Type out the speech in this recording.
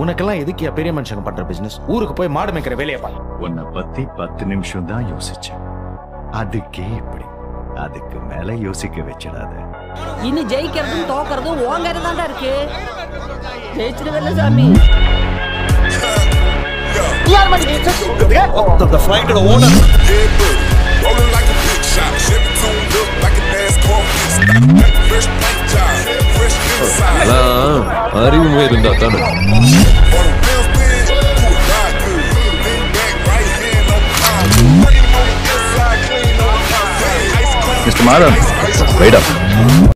உனக்கெல்லாம் எதுக்கு பெரிய மனுஷங்க பண்ற பிசினஸ்? ஊருக்கு போய் மாடு மேய்க்கிற வேலையை பாரு. உன்னை பத்தி 10 நிமிஷம் தான் யோசிச்சேன். அதுக்கே இப்படி. அதுக்கு மேல யோசிக்க வச்சிடாத. இனி ஜெயிக்கிறதும் தோக்கறதும் உங்க கையில இருக்கு. ஜெயிச்சிடுவல்ல சாமி. யார் மாதிரி ஜெயிச்சது? The fight of the owner. Rolling like a big shot. Chevy tune look like a NASCAR. Fresh paint job. Fresh inside. அறிவுமே இருந்தா தானே. Mr. Madam, wait up.